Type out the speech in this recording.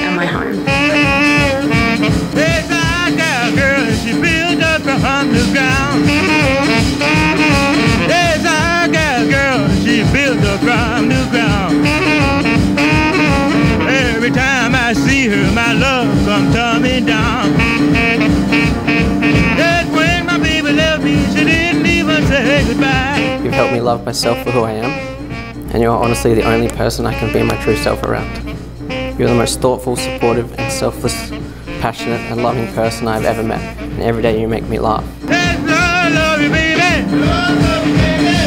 and my home. There's a girl, she built up from the ground. There's a girl, she built up from the ground. Every time I see her, my love comes tumbling down. That's when my baby left me, she didn't even say goodbye. You've helped me love myself for who I am, and you're honestly the only person I can be my true self around. You're the most thoughtful, supportive, and selfless, passionate, and loving person I've ever met, and every day you make me laugh. That's love, love you, baby. Love you, baby.